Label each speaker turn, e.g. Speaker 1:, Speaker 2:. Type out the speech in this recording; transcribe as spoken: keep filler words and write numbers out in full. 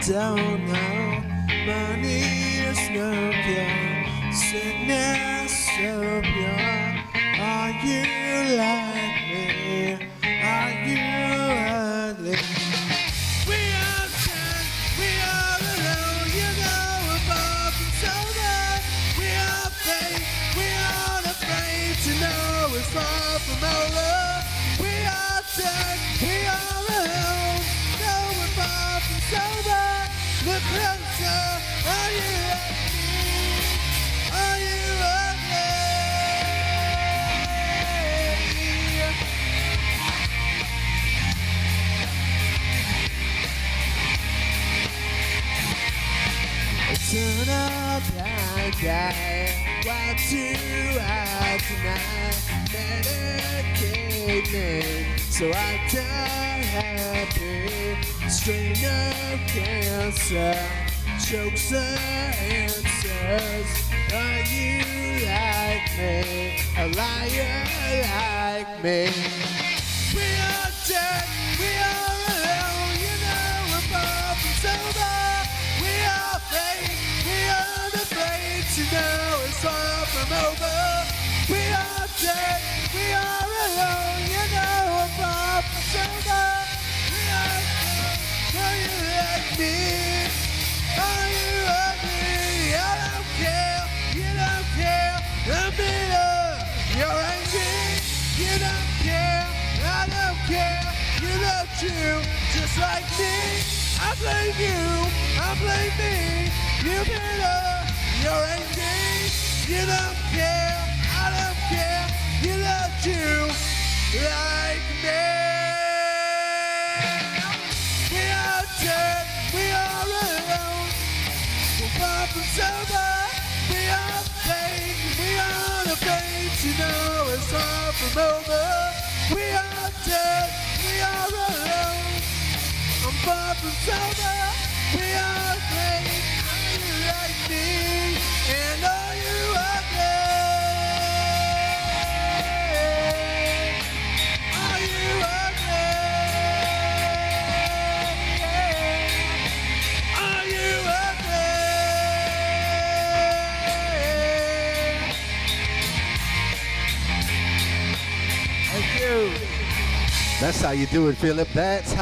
Speaker 1: don't know. Money is no cure, sickness so pure. Are you like me? Are you ugly? We are dead, we are alone. You know we're far from sober. We are fake, we aren't afraid to know we're far from over. We are dead, we are alone. No, we're far from sober. Look closer, are you like me? Are you ugly? Turn up blind eye, what do I tonight? Medicate me so I die happy. Strain of cancer chokes the answers. Are you like me? A liar like me? We are dead, we are alone. You know we're far from sober. We are fake, we are unafraid to know it's far from over. We are dead, we are alone. You know we're far from sober. We are dead, are you like me? Are you ugly? I don't care, you don't care. I'm bitter, you're angry. You don't care, I don't care. You love you just like me. I blame you, I blame me. You're bitter, you're angry. You don't care, I don't care. You love you like me. We are dead, we are alone. We're far from sober. We are fake, we are afraid to know it's far from over. We are dead, we are alone. I'm far from sober. We are fake. Are you like me? And are you ugly? Are you ugly? Are you ugly? Thank you.
Speaker 2: That's how you do it, Philip. That's